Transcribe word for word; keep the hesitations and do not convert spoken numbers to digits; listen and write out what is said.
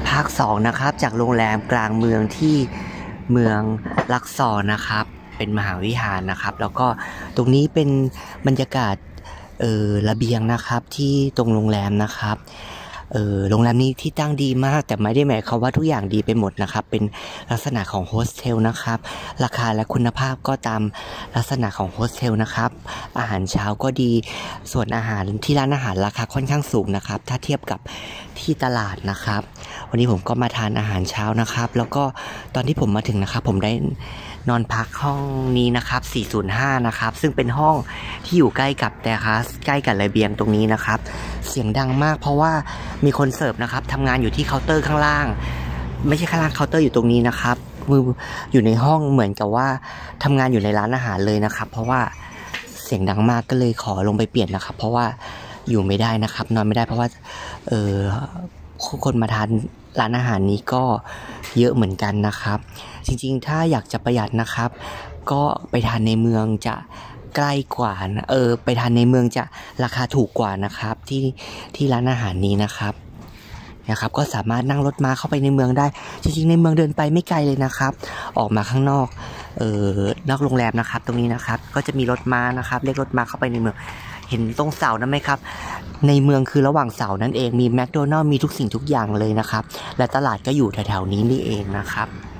ภาคสองนะครับจากโรงแรมกลางเมืองที่เมืองลักซอร์นะครับเป็นมหาวิหารนะครับแล้วก็ตรงนี้เป็นบรรยากาศเออระเบียงนะครับที่ตรงโรงแรมนะครับเออโรงแรมนี้ที่ตั้งดีมากแต่ไม่ได้หมายความว่าทุกอย่างดีไปหมดนะครับเป็นลักษณะของโฮสเทลนะครับราคาและคุณภาพก็ตามลักษณะของโฮสเทลนะครับอาหารเช้าก็ดีส่วนอาหารที่ร้านอาหารราคาค่อนข้างสูงนะครับถ้าเทียบกับที่ตลาดนะครับวันนี้ผมก็มาทานอาหารเช้านะครับแล้วก็ตอนที่ผมมาถึงนะครับผมได้นอนพักห้องนี้นะครับสี่ศูนย์ห้านะครับซึ่งเป็นห้องที่อยู่ใกล้กับแต่คะใกล้กับระเบียงตรงนี้นะครับเสียงดังมากเพราะว่ามีคนเสิร์ฟนะครับทำงานอยู่ที่เคาน์เตอร์ข้างล่างไม่ใช่ข้างล่างเคาน์เตอร์อยู่ตรงนี้นะครับมืออยู่ในห้องเหมือนกับว่าทำงานอยู่ในร้านอาหารเลยนะครับเพราะว่าเสียงดังมากก็เลยขอลงไปเปลี่ยนนะครับเพราะว่าอยู่ไม่ได้นะครับนอนไม่ได้เพราะว่าเออคนมาทานร้านอาหารนี้ก็เยอะเหมือนกันนะครับจริงๆถ้าอยากจะประหยัดนะครับก็ไปทานในเมืองจะใกล้กว่าเออไปทานในเมืองจะราคาถูกกว่านะครับที่ที่ร้านอาหารนี้นะครับนะครับก็สามารถนั่งรถม้าเข้าไปในเมืองได้จริงๆในเมืองเดินไปไม่ไกลเลยนะครับออกมาข้างนอกเอ่อนอกโรงแรมนะครับตรงนี้นะครับก็จะมีรถม้านะครับเรียกรถม้าเข้าไปในเมืองเห็นตรงเสานั้นไหมครับในเมืองคือระหว่างเสานั่นเองมีแมคโดนัลด์มีทุกสิ่งทุกอย่างเลยนะครับและตลาดก็อยู่แถวๆนี้นี่เองนะครับ